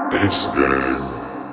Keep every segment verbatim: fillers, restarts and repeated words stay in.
This game.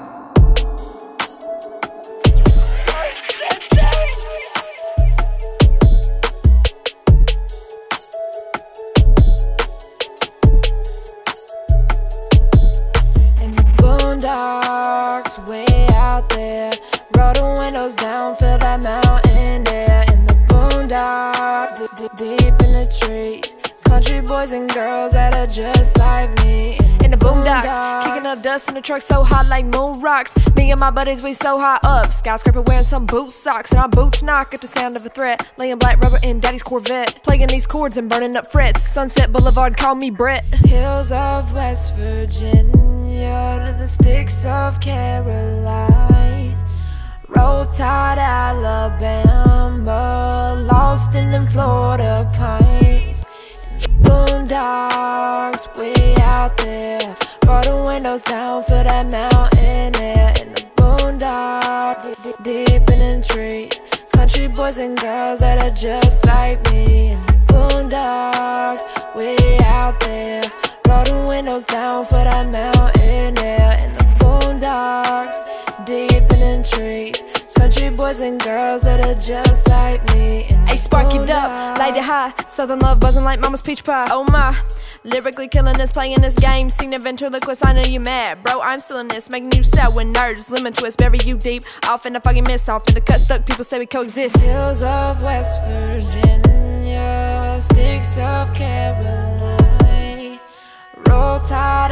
In the boondocks, way out there, roll the windows down, feel that mountain air. In the boondocks, d d deep in the trees, country boys and girls that are just like me. In the boondocks, kicking up dust in the truck so hot like moon rocks. Me and my buddies, we so high up, skyscraper wearing some boot socks, and our boots knock at the sound of a threat. Laying black rubber in daddy's Corvette, playing these chords and burning up frets. Sunset Boulevard, call me Brett. Hills of West Virginia to the sticks of Caroline, Roll Tide, Alabama, lost in them Florida pines. Boondocks, way out there, roll the windows down, feel that mountain air. In the boondocks, d deep in the trees, country boys and girls that are just like me. In the boondocks, way out there, roll the windows down, feel that mountain air. In the boondocks, deep in the trees, country boys and girls that are just like me. Hey, spark it up, light it high, southern love buzzing like mama's peach pie. Oh my, lyrically killing this, playing this game. Seen a ventriloquist, I know you mad. Bro, I'm still in this, making you sad with nerds. Lemon twist, bury you deep, off in the fucking mist, off in the cut stuck, people say we coexist. Hills of West Virginia, sticks of Caroline, Roll Tide,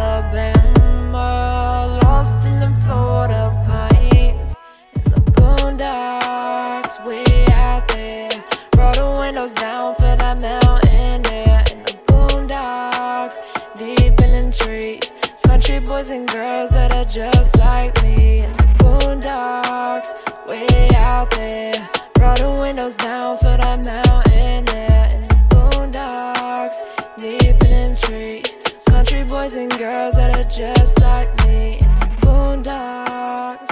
Alabama, lost in them Florida pines. In the boondocks, way out there, roll the windows down, feel that mountain air. In the boondocks, deep in the trees, country boys and girls that are just like me. In the boondocks, way out there, roll the windows down, feel that mountain air. In the boondocks, deep in the trees, country boys and girls that are just like me. In the boondocks.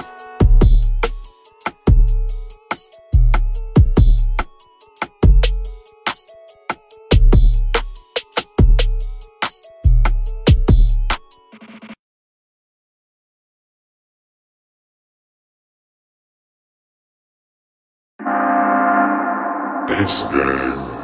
This game.